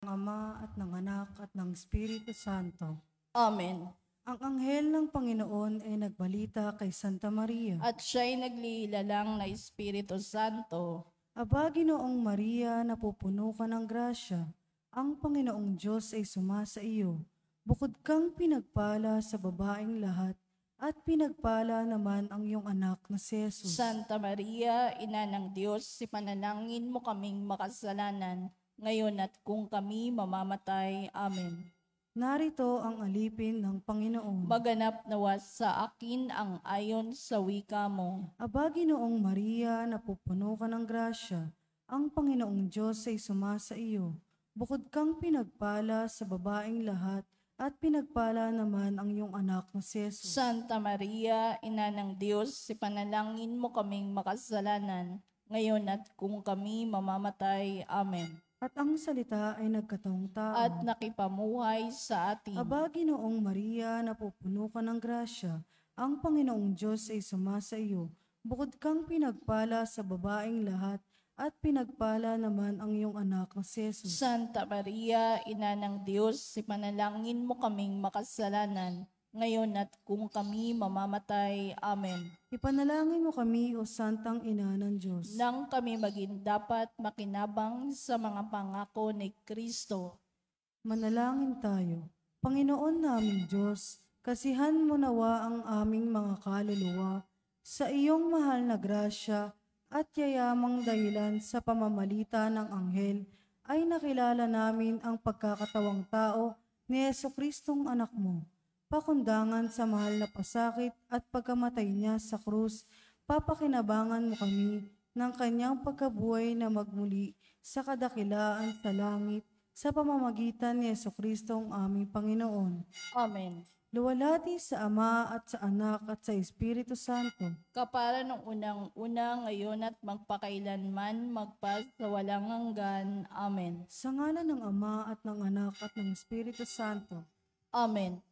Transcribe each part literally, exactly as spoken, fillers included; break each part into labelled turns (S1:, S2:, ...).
S1: Ama at ng Anak at ng Espiritu Santo.
S2: Amen.
S1: Ang anghel ng Panginoon ay nagbalita kay Santa Maria.
S2: At siya'y naglilalang na Espiritu Santo.
S1: Aba, Ginoong Maria, napupuno ka ng grasya. Ang Panginoong Diyos ay sumasa iyo. Bukod kang pinagpala sa babaeng lahat, at pinagpala naman ang iyong anak na si Jesus.
S2: Santa Maria, Ina ng Diyos, ipanalangin mo kaming makasalanan, ngayon at kung kami mamamatay. Amen.
S1: Narito ang alipin ng Panginoon.
S2: Maganap nawa sa akin ang ayon sa wika mo.
S1: Aba, Ginoong Maria, napupuno ka ng grasya. Ang Panginoong Diyos ay sumasa iyo. Bukod kang pinagpala sa babaeng lahat, at pinagpala naman ang iyong anak na si Jesus.
S2: Santa Maria, Ina ng Diyos, ipanalangin mo kaming makasalanan, ngayon at kung kami mamamatay. Amen.
S1: At ang salita ay nagkataong tao.
S2: At nakipamuhay sa atin.
S1: Aba, Ginoong Maria, napupuno ka ng grasya. Ang Panginoong Diyos ay sumasa iyo. Bukod kang pinagpala sa babaeng lahat, at pinagpala naman ang iyong anak na si Jesus.
S2: Santa Maria, Ina ng Diyos, ipanalangin mo kaming makasalanan, ngayon at kung kami mamamatay. Amen.
S1: Ipanalangin mo kami, O Santang Ina ng Diyos.
S2: Nang kami maging dapat makinabang sa mga pangako ni Kristo.
S1: Manalangin tayo. Panginoon naming Diyos, kasihan mo nawa ang aming mga kaluluwa sa iyong mahal na grasya, at yayamang dahilan sa pamamalita ng anghel ay nakilala namin ang pagkakatawang tao ni Jesucristong anak mo. Pakundangan sa mahal na pasakit at pagkamatay niya sa krus, papakinabangan mo kami ng kanyang pagkabuhay na magmuli sa kadakilaan sa langit sa pamamagitan ni Jesucristong aming Panginoon.
S2: Amen.
S1: Luwalhati sa Ama at sa Anak at sa Espiritu Santo.
S2: Kapara ng unang-una, ngayon at magpakailanman, magpasawalang hanggan. Amen.
S1: Sa ngalan ng Ama at ng Anak at ng Espiritu Santo.
S2: Amen.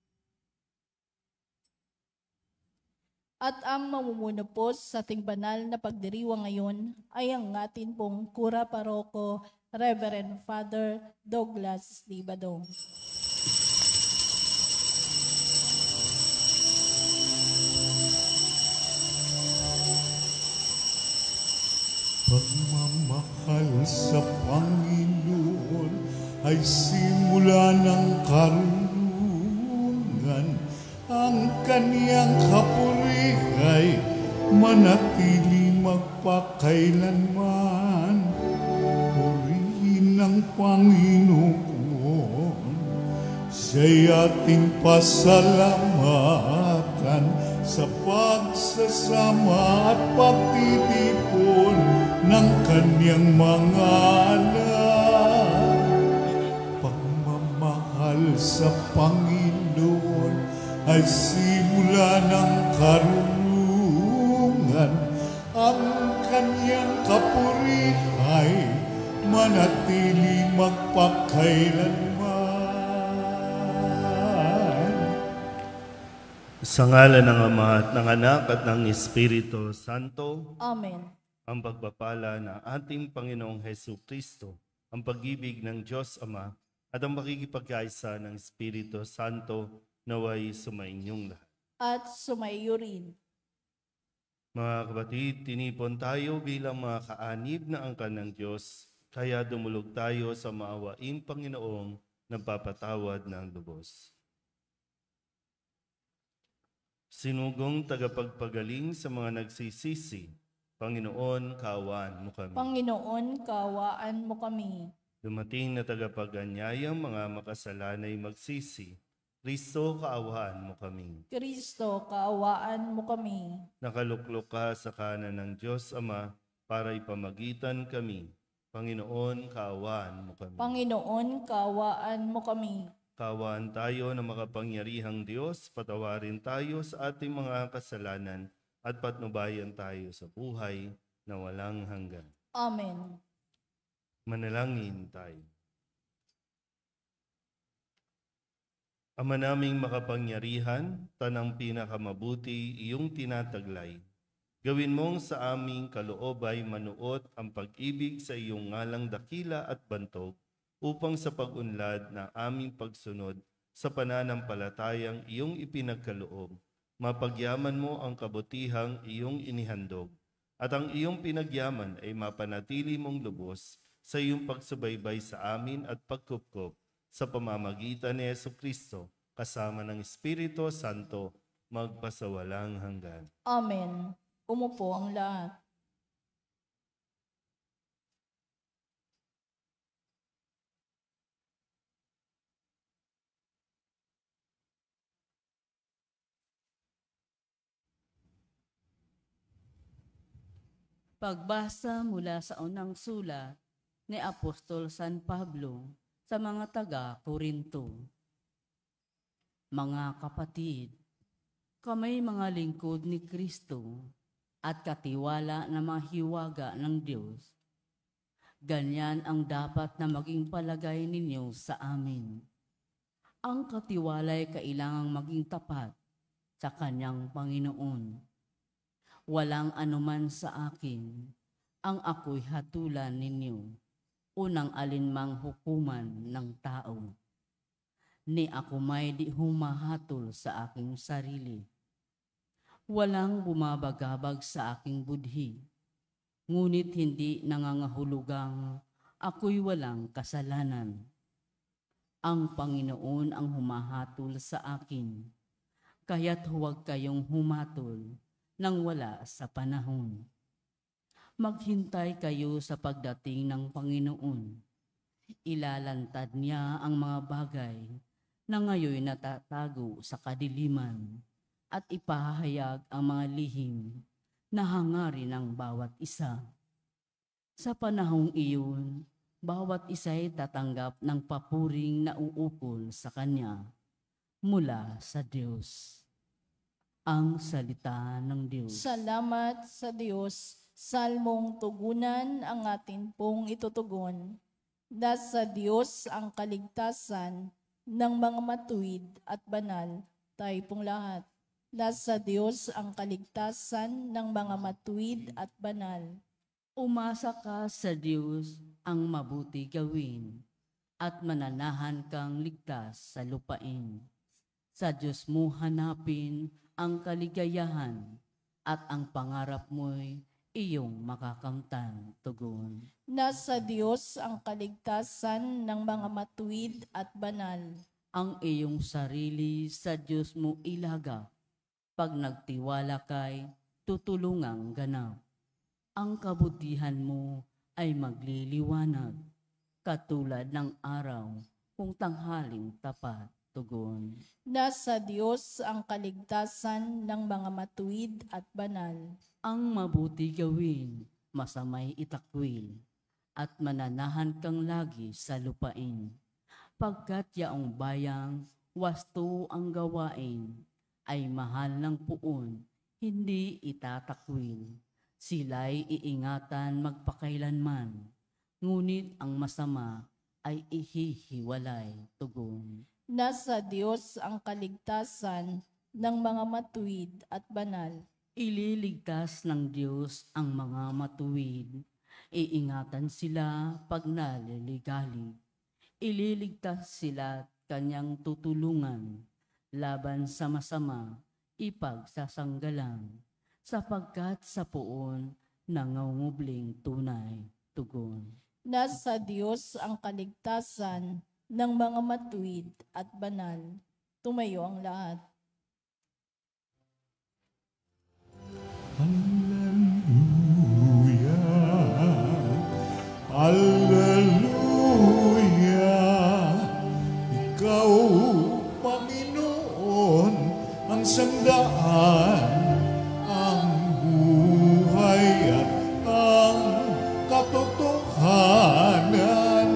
S2: At ang mamumuno po sa ating banal na pagdiriwang ngayon ay ang atin pong Kura Paroko, Reverend Father Douglas Libadong.
S3: Pagmamahal sa Panginoon ay simula ng karunungan. Ang kaniyang kapurihay manatili magpakailanman. Purihin ng Panginoon, siya'y ating pasalamatan sa pagsasama at pagtitipon ng kaniyang mga anak. Pagmamahal sa Panginoon ay simula ng karunungan. Ang kaniyang kapurihay manatili magpakailanman.
S4: Sa ngalan ng Ama at ng Anak at ng Espiritu Santo.
S2: Amen.
S4: Ang pagpapala ng ating Panginoong Jesucristo, ang pag-ibig ng Diyos Ama, at ang makikipagkaisa ng Espiritu Santo naway sumainyong lahat.
S2: At sumaiyo rin.
S4: Mga kapatid, tinipon tayo bilang mga kaanib na angkan ng Diyos, kaya dumulog tayo sa maawaing Panginoong nagpapatawad ng lubos. Sinugong tagapagpagaling sa mga nagsisisi, Panginoon, kaawaan mo kami.
S2: Panginoon, kaawaan mo kami.
S4: Dumating na tagapaganyayang mga makasalanay magsisi, Kristo, kaawaan mo kami.
S2: Kristo, kaawaan mo kami.
S4: Nakaluklok ka sa kanan ng Diyos Ama para ipamagitan kami. Panginoon, kaawaan mo kami.
S2: Panginoon, kaawaan mo kami.
S4: Kaawaan tayo na makapangyarihang Diyos, patawarin tayo sa ating mga kasalanan at patnubayan tayo sa buhay na walang hanggan.
S2: Amen.
S4: Manalangin tayo. Ama naming makapangyarihan, tanang pinakamabuti iyong tinataglay. Gawin mong sa aming kaloob ay manuot ang pag-ibig sa iyong ngalang dakila at bantog upang sa pag-unlad ng aming pagsunod sa pananampalatayang iyong ipinagkaloob, mapagyaman mo ang kabutihang iyong inihandog, at ang iyong pinagyaman ay mapanatili mong lubos sa iyong pagsubaybay sa amin at pagkupkop sa pamamagitan ni Jesucristo kasama ng Espiritu Santo magpasawalang hanggan.
S2: Amen. Umupo ang lahat.
S5: Pagbasa mula sa unang sulat ni Apostol San Pablo sa mga taga-Korinto. Mga kapatid, kamay mga lingkod ni Kristo at katiwala na mga hiwaga ng Diyos. Ganyan ang dapat na maging palagay ninyo sa amin. Ang katiwala ay kailangang maging tapat sa kanyang Panginoon. Walang anuman sa akin, ang ako'y hatulan ninyo, unang alinmang hukuman ng tao. Ni ako may di humahatol sa aking sarili. Walang bumabagabag sa aking budhi, ngunit hindi nangangahulugang ako'y walang kasalanan. Ang Panginoon ang humahatol sa akin, kaya't huwag kayong humatol nang wala sa panahon. Maghintay kayo sa pagdating ng Panginoon. Ilalantad niya ang mga bagay na ngayon natatago sa kadiliman at ipahayag ang mga lihim na hangarin ng bawat isa. Sa panahong iyon, bawat isa'y tatanggap ng papuring na uukol sa Kanya mula sa Diyos. Ang salita ng Diyos.
S2: Salamat sa Diyos. Salmong tugunan ang atin pong itutugon. Nasa Diyos ang kaligtasan ng mga matuwid at banal. Tayo pong lahat. Nasa Diyos ang kaligtasan ng mga matuwid at banal.
S5: Umasa ka sa Diyos ang mabuti gawin at mananahan kang ligtas sa lupain. Sa Diyos mo hanapin ang kaligayahan at ang pangarap mo'y iyong makakamtan tugon.
S2: Nasa Diyos ang kaligtasan ng mga matuwid at banal.
S5: Ang iyong sarili sa Diyos mo ilaga, pag nagtiwala kay tutulungang ganap. Ang kabutihan mo ay magliliwanag, katulad ng araw kung tanghaling tapat tugon.
S2: Nasa Diyos ang kaligtasan ng mga matuwid at banal.
S5: Ang mabuti gawin, masamay itakwil, at mananahan kang lagi sa lupain. Pagkat yaong bayang wasto ang gawain, ay mahal ng puon, hindi itatakwil. Sila'y iingatan magpakailanman, ngunit ang masama ay ihihiwalay tugon.
S2: Nasa Diyos ang kaligtasan ng mga matuwid at banal.
S5: Ililigtas ng Diyos ang mga matuwid. Iingatan sila pag naliligalig. Ililigtas sila at kanyang tutulungan. Laban sa masama, ipagsasanggalang. Sapagkat sa puon, nangungubling tunay tugon.
S2: Nasa Diyos ang kaligtasan ng mga matuwid at banal. Tumayo ang lahat.
S3: Hallelujah, Hallelujah. Ikaw, Panginoon, ang sandaan, ang buhay at ang katotohanan.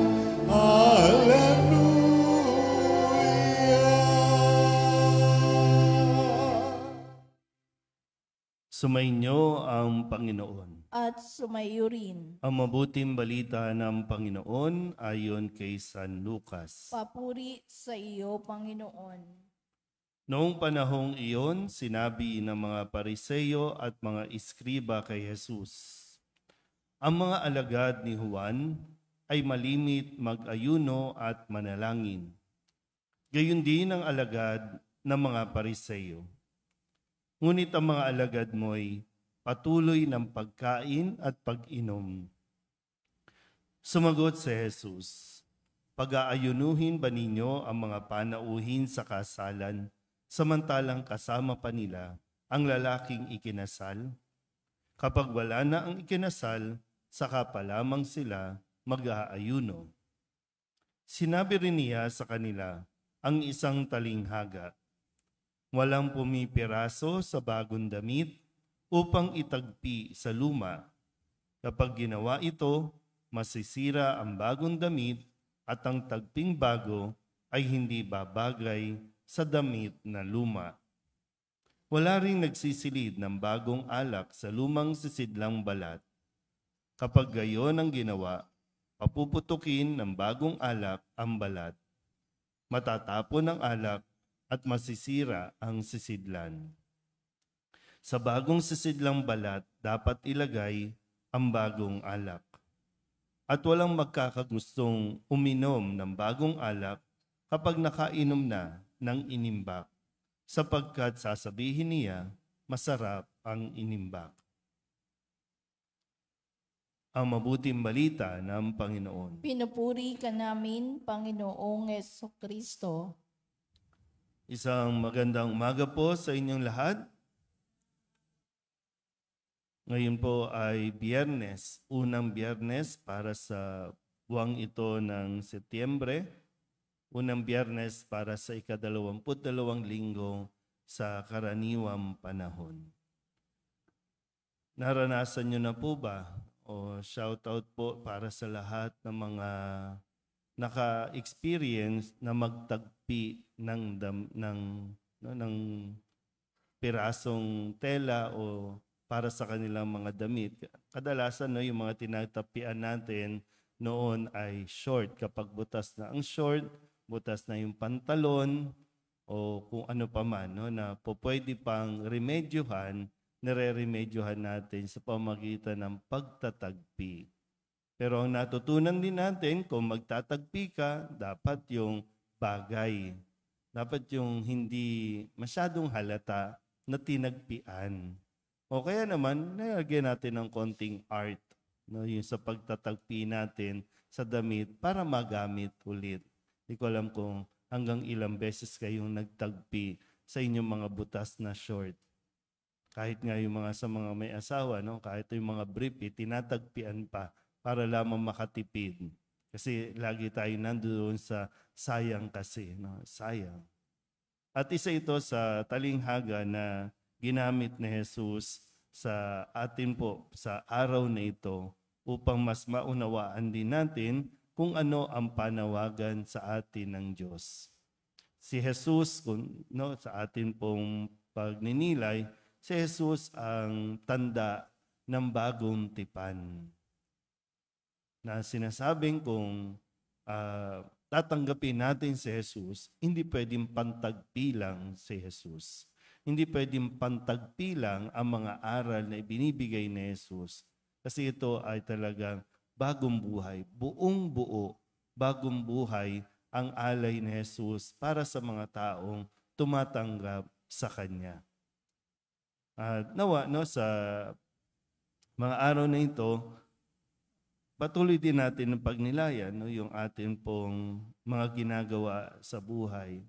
S4: Sumainyo ang Panginoon.
S2: At sumayo rin.
S4: Ang mabuting balita ng Panginoon ayon kay San Lucas.
S2: Papuri sa iyo, Panginoon.
S4: Noong panahong iyon, sinabi ng mga Pariseyo at mga iskriba kay Jesus, ang mga alagad ni Juan ay malimit, mag-ayuno at manalangin. Gayon din ang alagad ng mga Pariseyo. Ngunit ang mga alagad mo'y patuloy ng pagkain at pag-inom. Sumagot si Jesus, pag-aayunuhin ba ninyo ang mga panauhin sa kasalan, samantalang kasama pa nila ang lalaking ikinasal? Kapag wala na ang ikinasal, saka pa lamang sila mag-aayuno. Sinabi rin niya sa kanila ang isang talinghaga, walang pumipiraso sa bagong damit upang itagpi sa luma. Kapag ginawa ito, masisira ang bagong damit at ang tagping bago ay hindi babagay sa damit na luma. Wala ring nagsisilid ng bagong alak sa lumang sisidlang balat. Kapag gayon ang ginawa, papuputukin ng bagong alak ang balat. Matatapon ang alak at masisira ang sisidlan. Sa bagong sisidlang balat, dapat ilagay ang bagong alak. At walang magkakagustong uminom ng bagong alak kapag nakainom na ng inimbak, sapagkat sasabihin niya, masarap ang inimbak. Ang mabuting balita ng Panginoon.
S2: Pinupuri ka namin, Panginoong Jesucristo.
S4: Isang magandang umaga po sa inyong lahat. Ngayon po ay Biyernes, unang Biyernes para sa buwang ito ng Setyembre. Unang Biyernes para sa ikadalawamput dalawang linggo sa karaniwang panahon. Naranasan nyo na po ba? O shout out po para sa lahat ng mga naka-experience na magtagpi ng dam, ng no, ng pirasong tela o para sa kanilang mga damit. Kadalasan no, yung mga tinatapian natin noon ay short. Kapag butas na ang short, butas na yung pantalon o kung ano pa man no, na po pwede pang remedyohan, nire-remedyohan natin sa pamagitan ng pagtatagpi. Pero ang natutunan din natin, kung magtatagpi ka, dapat yung bagay. Dapat yung hindi masyadong halata na tinagpian. O kaya naman, nalagyan natin ng konting art, no, yung sa pagtatagpi natin sa damit para magamit ulit. Hindi ko alam kung hanggang ilang beses kayong nagtagpi sa inyong mga butas na short. Kahit nga yung mga sa mga may asawa, no, kahit yung mga brief, tinatagpian pa para lamang makatipid. Kasi lagi tayo nandoon sa sayang kasi. No? Sayang. At isa ito sa talinghaga na ginamit ni Jesus sa atin po sa araw na ito upang mas maunawaan din natin kung ano ang panawagan sa atin ng Diyos. Si Jesus, kung, no, sa atin pong pagninilay, si Jesus ang tanda ng bagong tipan. Na sinasabing kung uh, tatanggapin natin si Jesus, hindi pwedeng pantagpi lang si Jesus. Hindi pwedeng pantagpi lang ang mga aral na ibinibigay ni Jesus. Kasi ito ay talagang bagong buhay, buong buo, bagong buhay ang alay ni Jesus para sa mga taong tumatanggap sa Kanya. At nawa, no, sa mga araw na ito, patuloy din natin ang pagnilayan, no, yung atin pong mga ginagawa sa buhay.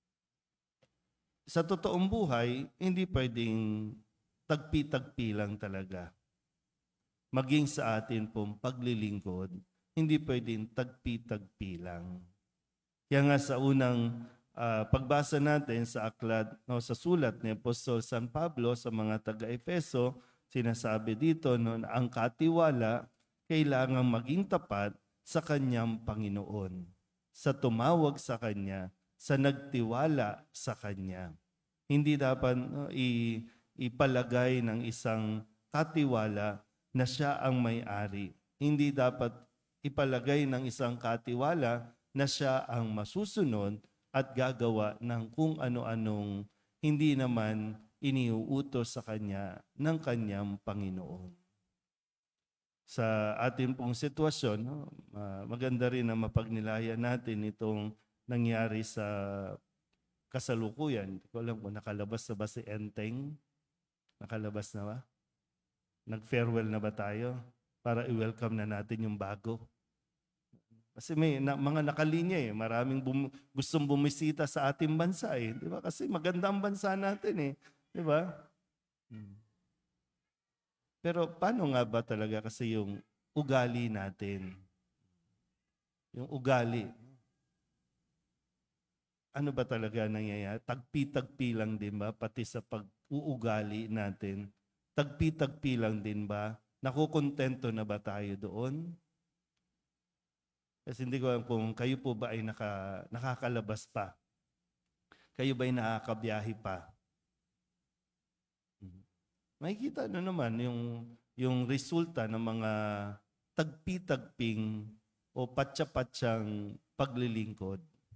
S4: Sa totoong buhay, hindi pwedeng tagpi-tagpi lang talaga. Maging sa atin pong paglilingkod, hindi pwedeng tagpi-tagpi lang. Kaya nga sa unang uh, pagbasa natin sa aklat, no, sa sulat ni Apostol San Pablo sa mga taga-Efeso, sinasabi dito no, na ang katiwala kailangang maging tapat sa kanyang Panginoon, sa tumawag sa Kanya, sa nagtiwala sa Kanya. Hindi dapat no, i- ipalagay ng isang katiwala na siya ang may-ari. Hindi dapat ipalagay ng isang katiwala na siya ang masusunod at gagawa ng kung ano-anong hindi naman iniuutos sa Kanya ng Kanyang Panginoon. sa ating pong sitwasyon, no? Ah, maganda rin na mapagnilayan natin itong nangyari sa kasalukuyan. Hindi ko alam kung nakalabas na ba si Enteng. Nakalabas na ba? Nag-farewell na ba tayo? Para i-welcome na natin yung bago. Kasi may na, mga nakalinya eh. Maraming bum, gustong bumisita sa ating bansa eh. Di ba? Kasi maganda ang bansa natin eh. Di ba? Hmm. Pero paano nga ba talaga kasi yung ugali natin? Yung ugali. Ano ba talaga nangyayari? Tagpi-tagpi lang din ba? Pati sa pag-uugali natin. Tagpi-tagpi lang din ba? Nakukontento na ba tayo doon? Kasi hindi ko alam kung kayo po ba ay naka, nakakalabas pa. Kayo ba ay nakakabiyahe pa? Makikita na naman yung, yung resulta ng mga tagpi-tagping o patsa-patsang paglilingkod.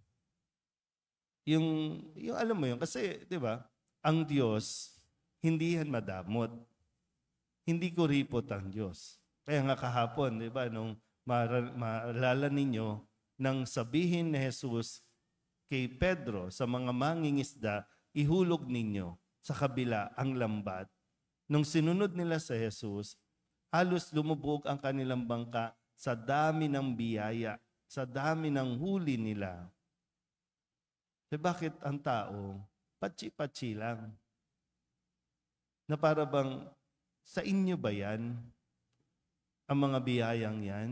S4: Yung, yung alam mo yun, kasi di ba, ang Diyos, hindi yan madamot. Hindi kuripot ang Diyos. Kaya nga kahapon, di ba, nung maalala ninyo, nang sabihin ni Jesus kay Pedro sa mga mangingisda, ihulog ninyo sa kabila ang lambat. Nung sinunod nila sa Jesus, halos lumubog ang kanilang bangka sa dami ng biyaya, sa dami ng huli nila. So bakit ang tao, patsi-patsi lang? Na para bang, sa inyo ba yan? Ang mga biyayang yan?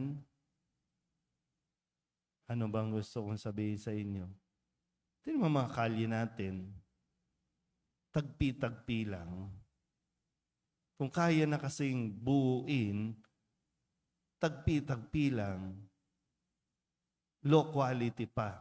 S4: Ano bang gusto kong sabihin sa inyo? Ito yung mga kalye natin. Tagpi-tagpi lang. Kung kaya na kasing buuin, tagpi-tagpi lang, low quality pa.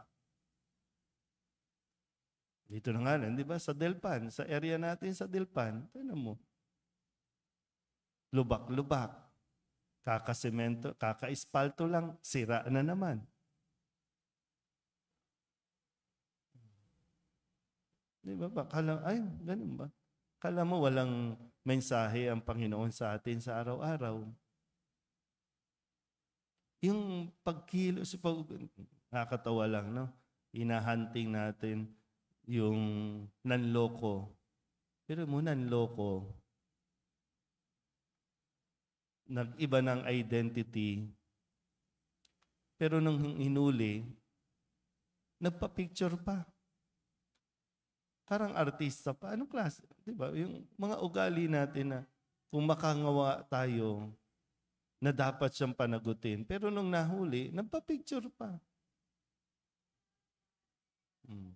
S4: Dito na nga lang, di ba? Sa Delpan, sa area natin sa Delpan, tignan mo. Lubak-lubak. Kakasemento, kaka-espalto lang, sira na naman. Di ba? Kala, ay, ganun ba? Kala mo walang mensahe ang Panginoon sa atin sa araw-araw. Yung pagkilos, pag, nakakatawa lang, no? Hinahunting natin yung nanloko. Pero mo nanloko, nag-iba ng identity, pero nung hinuli, nagpa-picture pa. Parang artista pa. Anong klase? Diba? Yung mga ugali natin na kung makangawa tayo na dapat siyang panagutin. Pero nung nahuli, nagpa-picture pa. Hmm.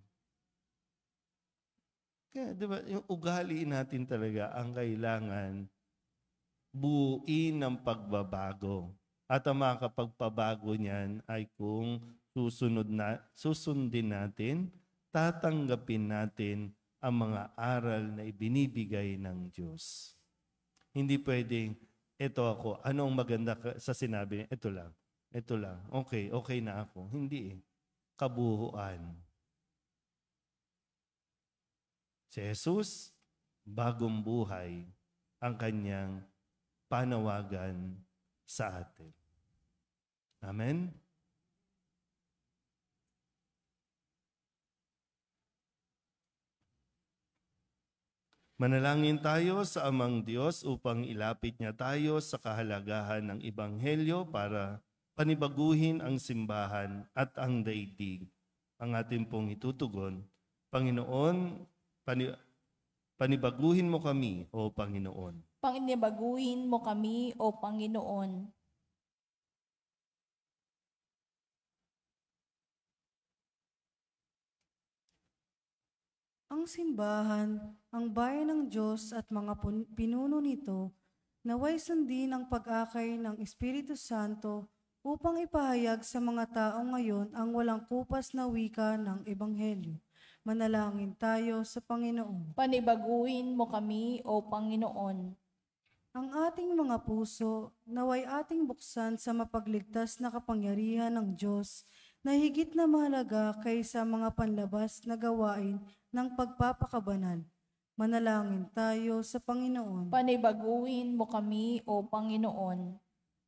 S4: Kaya diba, yung ugali natin talaga ang kailangan buuin ng pagbabago. At ang makakapagpabago niyan ay kung susunod na, susundin natin, tatanggapin natin ang mga aral na ibinibigay ng Diyos. Hindi pwedeng, ito ako, anong maganda sa sinabi niya? Ito lang, ito lang, okay, okay na ako. Hindi eh, kabuuan. Si Jesus, bagong buhay ang kanyang panawagan sa atin. Amen? Manalangin tayo sa Amang Diyos upang ilapit niya tayo sa kahalagahan ng Ebanghelyo para panibaguhin ang simbahan at ang daigdig. Ang ating pong itutugon, Panginoon, pani, panibaguhin mo kami, O Panginoon.
S2: Panginibaguhin mo kami, O Panginoon.
S1: Ang simbahan, ang bayan ng Diyos at mga pun- pinuno nito, naway sundin ang pag-akay ng Espiritu Santo upang ipahayag sa mga tao ngayon ang walang kupas na wika ng Ebanghelyo. Manalangin tayo sa Panginoon.
S2: Panibaguhin mo kami, O Panginoon.
S1: Ang ating mga puso, naway ating buksan sa mapagligtas na kapangyarihan ng Diyos na higit na mahalaga kaysa mga panlabas na gawain ng pagpapakabanal. Manalangin tayo sa Panginoon.
S2: Panibaguhin mo kami, O Panginoon.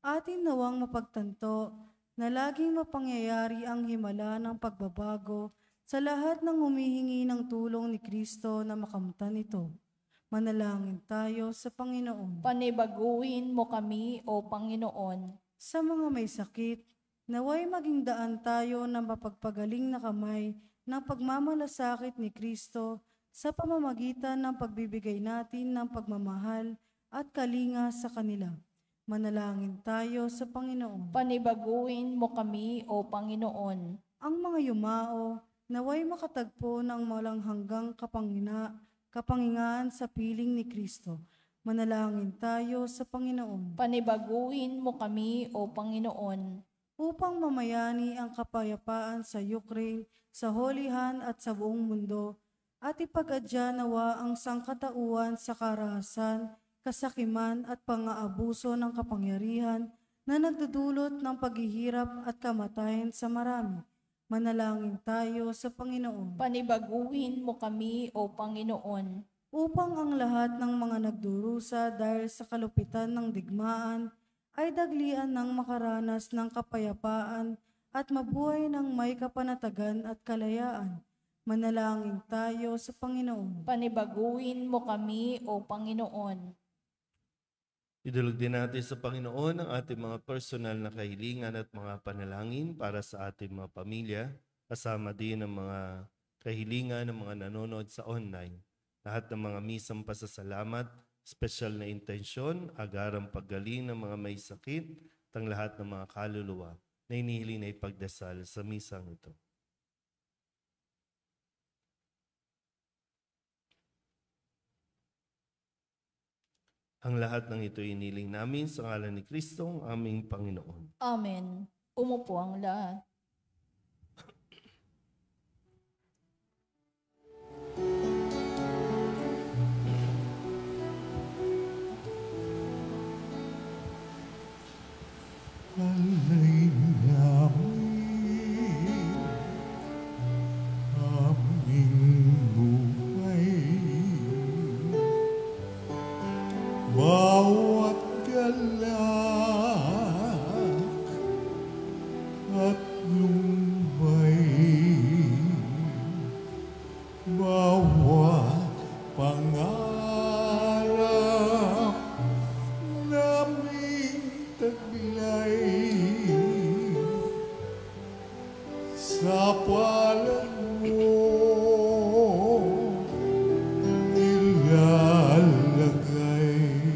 S1: Atin nawang mapagtanto na laging mapangyayari ang himala ng pagbabago sa lahat ng humihingi ng tulong ni Kristo na makamtan ito. Manalangin tayo sa Panginoon.
S2: Panibaguhin mo kami, O Panginoon.
S1: Sa mga may sakit, naway maging daan tayo ng mapagpagaling na kamay ng pagmamalasakit ni Kristo sa pamamagitan ng pagbibigay natin ng pagmamahal at kalinga sa kanila. Manalangin tayo sa Panginoon.
S2: Panibaguhin mo kami, O Panginoon.
S1: Ang mga yumao, naway makatagpo ng walang hanggang kapangina, kapangingaan sa piling ni Kristo. Manalangin tayo sa Panginoon.
S2: Panibaguhin mo kami, O Panginoon.
S1: Upang mamayani ang kapayapaan sa Ukraine, sa Holihan at sa buong mundo, at ipag-adya nawa ang sangkatauhan sa karahasan, kasakiman at pang-aabuso ng kapangyarihan na nagdudulot ng paghihirap at kamatayan sa marami. Manalangin tayo sa Panginoon.
S2: Panibaguhin mo kami, O Panginoon.
S1: Upang ang lahat ng mga nagdurusa dahil sa kalupitan ng digmaan ay daglian ng makaranas ng kapayapaan at mabuhay ng may kapanatagan at kalayaan. Manalangin tayo sa Panginoon.
S2: Panibaguhin mo kami, O Panginoon.
S4: Idulog din natin sa Panginoon ang ating mga personal na kahilingan at mga panalangin para sa ating mga pamilya, kasama din ang mga kahilingan ng mga nanonood sa online. Lahat ng mga misang pasasalamat, special na intensyon, agarang paggaling ng mga may sakit, at ang lahat ng mga kaluluwa na inihiling na ipagdasal sa misang ito. Ang lahat ng ito iniling namin sa ngalan ni Kristo, ang aming Panginoon.
S2: Amen. Umupo ang lahat.
S3: Alay namin aming buhay, bawat galak at lumbay, bawat pangarap naming taglay sa palad mo nilalagay.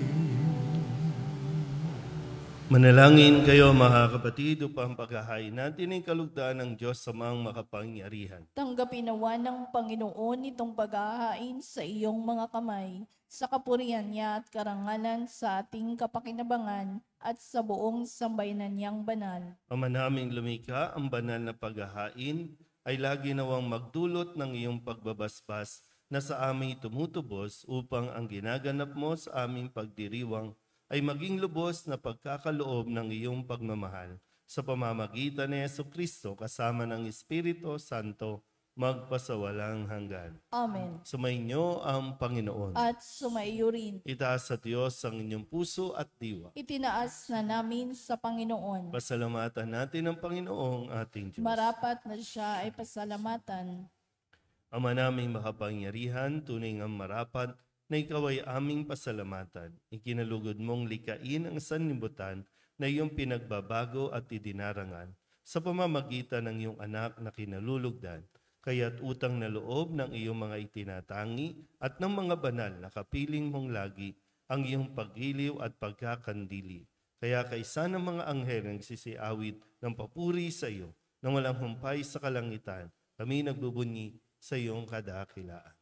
S4: Manalangin kayo mga kapatid upang paghahain natin ang kalugdaan ng Diyos sa mga makapangyarihan.
S2: Tanggapin nawa ng Panginoon itong paghahain sa iyong mga kamay, sa kapurihan niya at karangalan sa ating kapakinabangan at sa buong sambayanan niyang banal.
S4: Ama naming lumikha, ang banal na paghahain ay lagi nawang magdulot ng iyong pagbabasbas na sa aming tumutubos upang ang ginaganap mo sa aming pagdiriwang ay maging lubos na pagkakaloob ng iyong pagmamahal sa pamamagitan ni Jesucristo kasama ng Espiritu Santo magpasawalang hanggan.
S2: Amen.
S4: Sumainyo ang Panginoon.
S2: At sumaiyo rin.
S4: Itaas sa Diyos ang inyong puso at diwa.
S2: Itinaas na namin sa Panginoon.
S4: Pasalamatan natin ang Panginoong ating Diyos.
S2: Marapat na siya ay pasalamatan.
S4: Ama naming makapangyarihan, tunay ngang marapat na ikaw ay aming pasalamatan. Ikinalugod mong likain ang sanlibutan na iyong pinagbabago at idinarangan sa pamamagitan ng iyong anak na kinalulugdan. Kaya't utang na loob ng iyong mga itinatangi at ng mga banal na kapiling mong lagi ang iyong pagiliw at pagkakandili. Kaya kaisa ng mga anghel ang sisiawit ng papuri sa iyo nang walang humpay sa kalangitan, kami nagbubunyi sa iyong kadakilaan.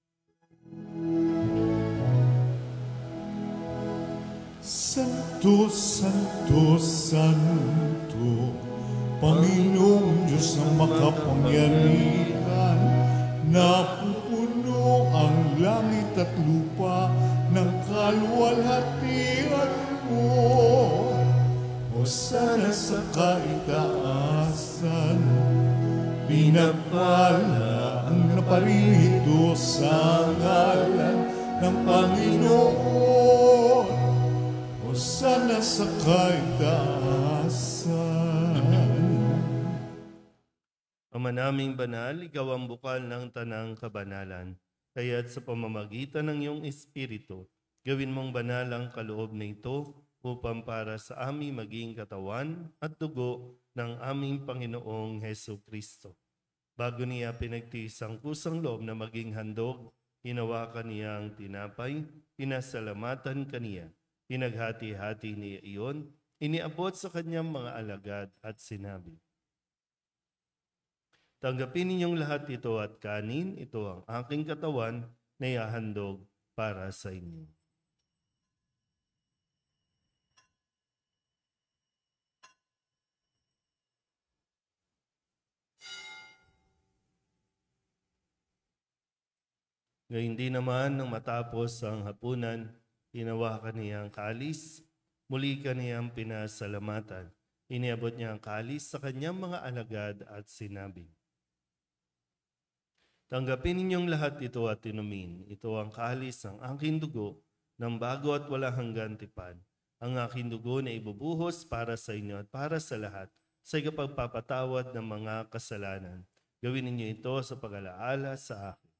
S3: Santo, Santo, Santo, Panginoong Diyos ng makapangyarihan, napupuno ang langit at lupa ng kaluwalhatian mo. O sana sa kaitaasan, pinagpala ang naparito sa ngalan ng Panginoon. O sana sa kaitaasan.
S4: Ama naming banal, ikaw ang bukal ng tanang kabanalan. Kaya't sa pamamagitan ng iyong Espiritu, gawin mong banal ang kaloob na ito upang para sa aming maging katawan at dugo ng aming Panginoong Heso Kristo. Bago niya pinagtiis ang kusang loob na maging handog, hinawakan niya ang tinapay, pinasalamatan kaniya, pinaghati-hati niya iyon, iniabot sa kanyang mga alagad at sinabi, tanggapin ninyong lahat ito at kanin, ito ang aking katawan na ihahandog para sa inyo. Gayun din naman nang matapos ang hapunan, hinawakan niya ang kalis, muli kaniyang pinasalamatan. Iniabot niya ang kalis sa kanyang mga alagad at sinabi, tanggapin ninyong lahat ito at inumin. Ito ang kalis ng aking dugo ng bago at walang hanggan tipan. Ang aking dugo na ibubuhos para sa inyo at para sa lahat sa ikapagpapatawad ng mga kasalanan. Gawin ninyo ito sa pag-alaala sa akin.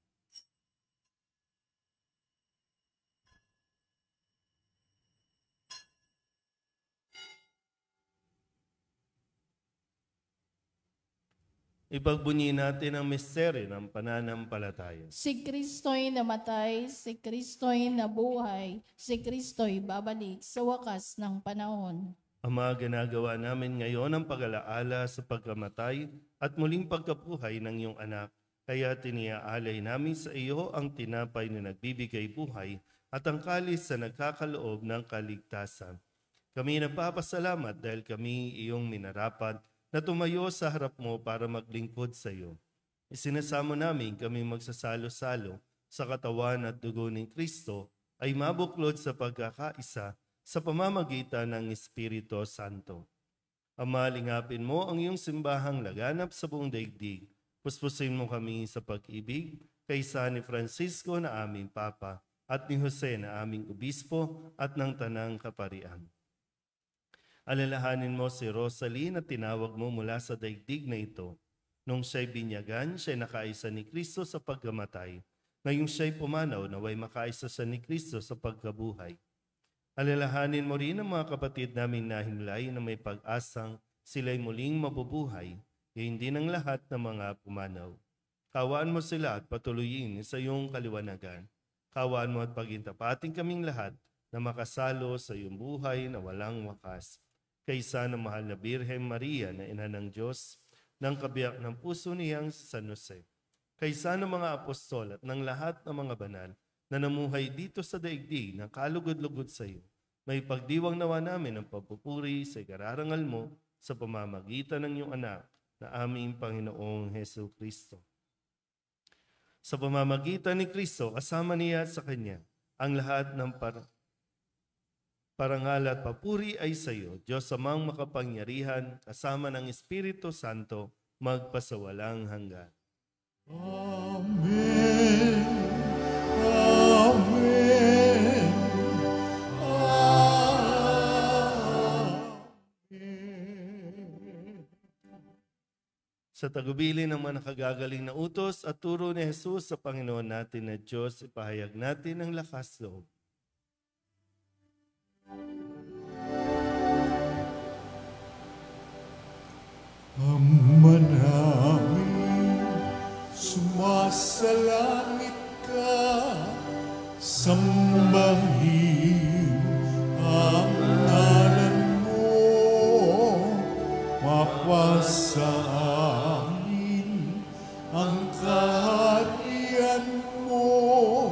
S4: Ipagbunyi natin ang misteryo ng pananampalataya.
S2: Si Kristo'y namatay, si Kristo'y nabuhay, si Kristo'y babalik sa wakas ng panahon.
S4: Ama, ginagawa namin ngayon ang pag-alaala sa pagkamatay at muling pagkabuhay ng iyong anak. Kaya tiniaalay namin sa iyo ang tinapay na nagbibigay buhay at ang kalis na nagkakaloob ng kaligtasan. Kami nagpapasalamat dahil kami iyong minarapat na tumayo sa harap mo para maglingkod sa iyo. Isinasamo namin kami magsasalo-salo sa katawan at dugo ni Kristo ay mabuklod sa pagkakaisa sa pamamagitan ng Espiritu Santo. Ama, lingapin mo ang iyong simbahang laganap sa buong daigdig. Puspusin mo kami sa pag-ibig kaysa ni Francisco na aming Papa at ni Jose na aming Obispo at ng Tanang Kaparian. Alalahanin mo si Rosalie na tinawag mo mula sa daigdig na ito. Nung siya'y binyagan, siya'y nakaisa ni Kristo sa pagkamatay. Ngayong siya'y pumanaw, naway makaisa sa ni Kristo sa pagkabuhay. Alalahanin mo rin ang mga kapatid naming nahimlay na may pag-asang sila'y muling mabubuhay, e hindi ng lahat ng mga pumanaw. Kawaan mo sila at patuloyin sa iyong kaliwanagan. Kawaan mo at pagintapating kaming lahat na makasalo sa iyong buhay na walang wakas. Kaysa ng mahal na Birhen Maria na ina ng Diyos, ng kabiyak ng puso niyang si San Jose. Kaysa ng mga apostol at ng lahat ng mga banal na namuhay dito sa daigdig na kalugod-lugod sa iyo, may pagdiwang nawa namin ang papupuri sa ikararangal mo sa pamamagitan ng iyong anak na aming Panginoong Heso Kristo. Sa pamamagitan ni Kristo, kasama niya at sa Kanya, ang lahat ng par parangal at papuri ay sa iyo, Diyos amang makapangyarihan, kasama ng Espiritu Santo, magpasawalang hanggan.
S3: Amen. Amen. Amen.
S4: Sa tagubilin ng mga nakagagaling na utos at turo ni Jesus sa Panginoon natin na Diyos, ipahayag natin ang lakas loob.
S3: Ama namin, sumasalangit ka, sambahin ang ngalan mo, mapasa amin ang kaharian mo,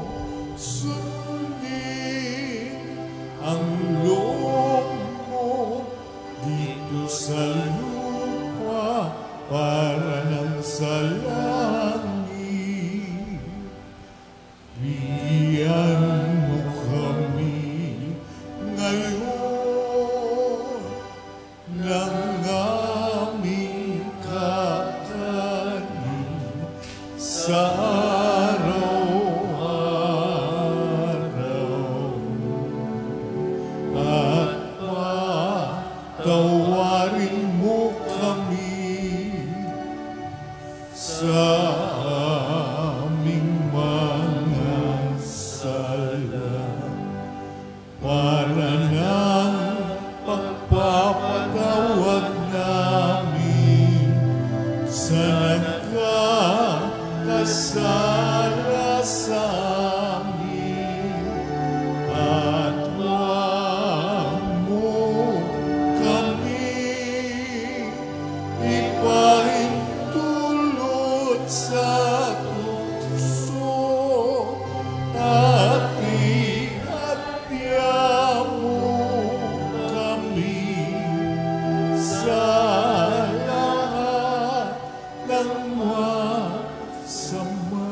S3: sundin ang loob mo dito sa lupa para nang sa langit. Bigyan mo kami ngayon ng aming kakanin sa araw-araw. para ng pagpapatawad namin sa nagkakasala sa amin. At huwag mo kami ipahintulot sa tukso at ihatya mo kami sa lahat ng masama.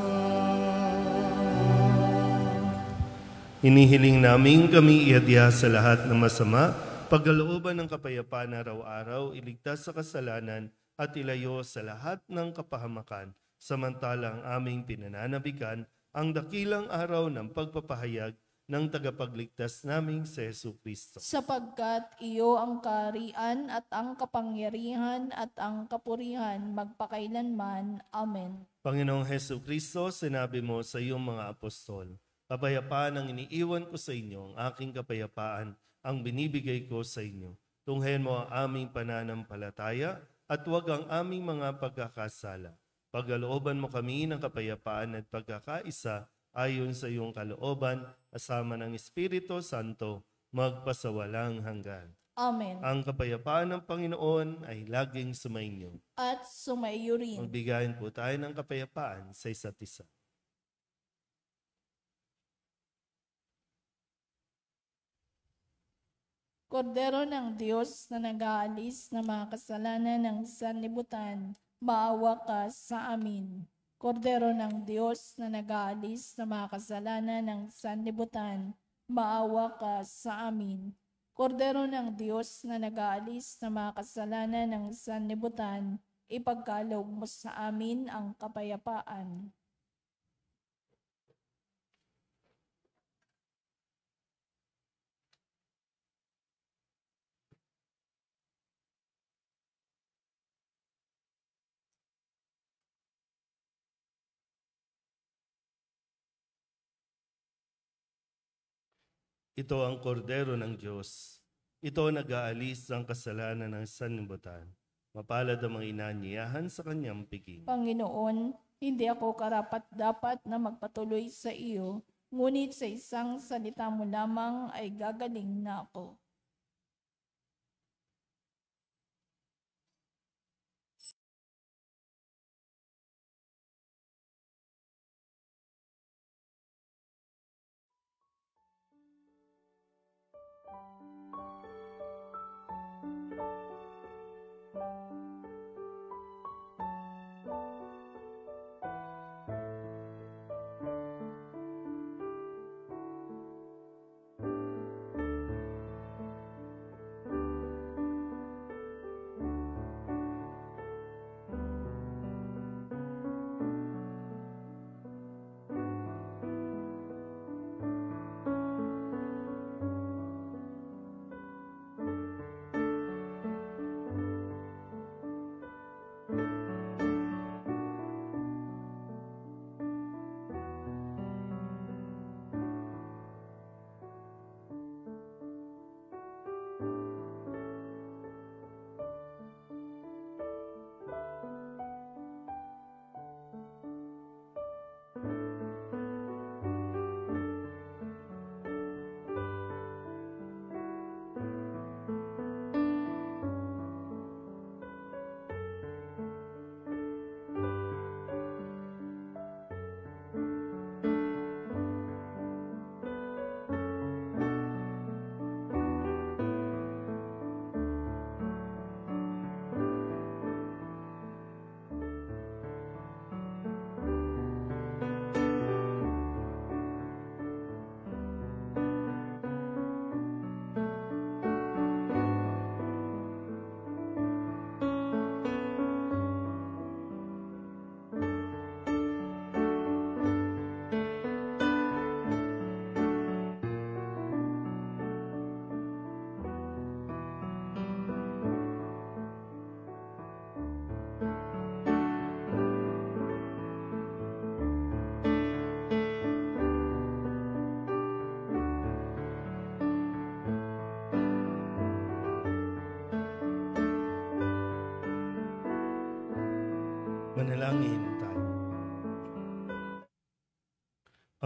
S4: Inihiling namin kami iadya sa lahat ng masama, pagkalooban ng kapayapaan araw-araw, iligtas sa kasalanan at ilayo sa lahat ng kapahamakan, samantalang aming pinananabikan ang dakilang araw ng pagpapahayag ng tagapagligtas naming si Jesucristo.
S2: Sapagkat iyo ang kaharian at ang kapangyarihan at ang kapurihan magpakailanman. Amen.
S4: Panginoong Jesucristo, sinabi mo sa iyong mga apostol, kapayapaan ang iniiwan ko sa inyo, ang aking kapayapaan ang binibigay ko sa inyo. Tunghayan mo ang aming pananampalataya at huwag ang aming mga pagkakasala. Pagkalooban mo kami ng kapayapaan at pagkakaisa ayon sa iyong kalooban, kasama ng Espiritu Santo, magpasawalang hanggan.
S2: Amen.
S4: Ang kapayapaan ng Panginoon ay laging sumainyo.
S2: At sumaiyo rin.
S4: Magbigayin po tayo ng kapayapaan sa isa't isa.
S2: Kordero ng Diyos na nag-aalis ng mga kasalanan ng sanlibutan, maawa ka sa amin. Kordero ng Diyos na nag-aalis ng mga kasalanan ng sanlibutan, maawa ka sa amin. Kordero ng Diyos na nag-aalis ng mga kasalanan ng sanlibutan, ipagkaloob mo sa amin ang kapayapaan.
S4: Ito ang kordero ng Diyos. Ito nag-aalis ng kasalanan ng sanlibutan. Mapalad ang mga inanyayahan sa kanyang piging.
S2: Panginoon, hindi ako karapat-dapat na magpatuloy sa iyo, ngunit sa isang salita mo lamang ay gagaling na ako.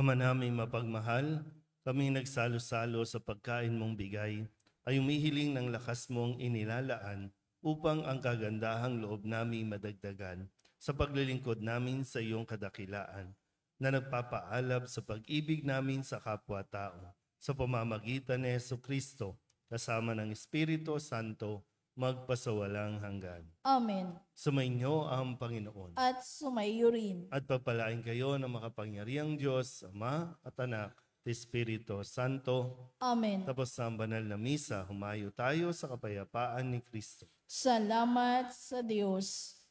S4: Ama naming mapagmahal, kami nagsalo-salo sa pagkain mong bigay, ay umihiling ng lakas mong inilalaan upang ang kagandahang loob naming madagdagan sa paglilingkod namin sa iyong kadakilaan, na nagpapaalab sa pag-ibig namin sa kapwa-tao, sa pamamagitan ni Jesucristo, kasama ng Espiritu Santo, magpasawalang hanggan.
S2: Amen.
S4: Sumainyo ang Panginoon.
S2: At sumaiyo rin.
S4: At pagpalain kayo ng makapangyarihang Diyos, Ama at Anak, at Espiritu Santo.
S2: Amen.
S4: Tapos na ang banal na misa, humayo tayo sa kapayapaan ni Kristo.
S2: Salamat sa Diyos.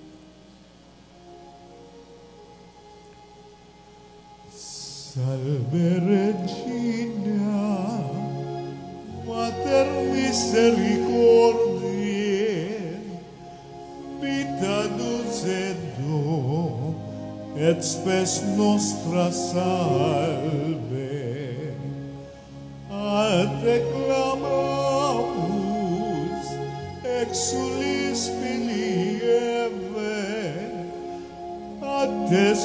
S3: Salve Regina, Mater Misericordiae, vita dulcedo, et spes nostra salve. Ad te clamamus, exulis pilieve, ad te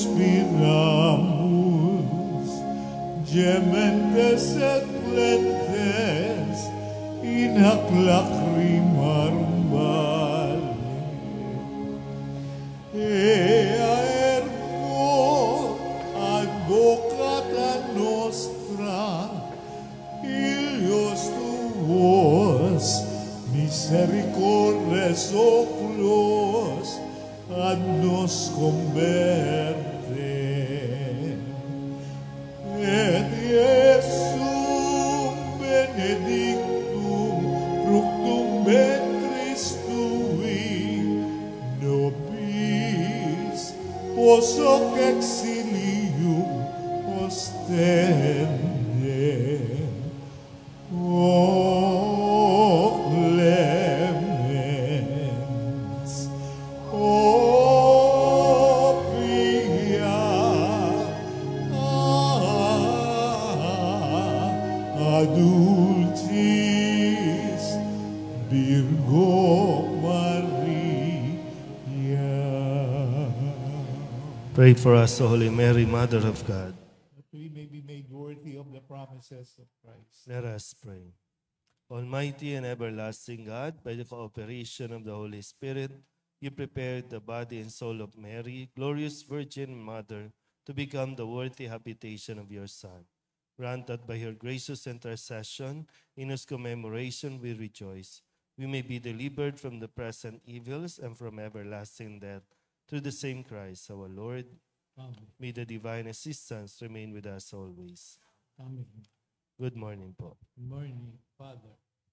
S3: suspiramus, gementes et plentes, in hac lacrimarum vale. Ea ergo advocata nostra, ilios tuos, misericordes oculos, ad nos converte. Et Iesum benedictum fructum ventris tui, nobis pos hoc exilium ostende. O clemens, o pia, adultis Virgo Maria.
S4: Pray for us, O Holy Mary, Mother of God.
S3: That we may be made worthy of the promises of Christ.
S4: Let us pray. Almighty and everlasting God, by the cooperation of the Holy Spirit, you prepared the body and soul of Mary, glorious Virgin Mother, to become the worthy habitation of your Son. Grant that by her gracious intercession, in whose commemoration we rejoice, we may be delivered from the present evils and from everlasting death, through the same Christ our Lord.
S3: Amen.
S4: May the divine assistance remain with us always.
S3: Amen.
S4: Good morning po.
S3: Good morning, Father.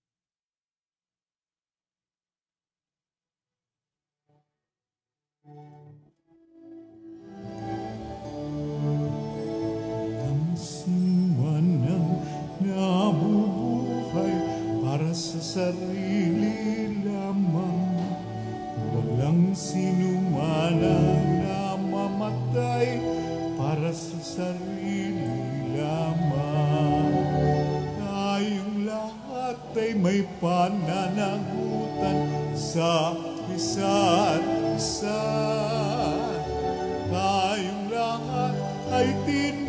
S3: Ang sinuman ng nabubuhay para sa sarili lamang, walang sinuman ang namamatay para sa sarili lamang. Tayong lahat ay may pananagutan sa isa't isa. Tayong lahat ay tin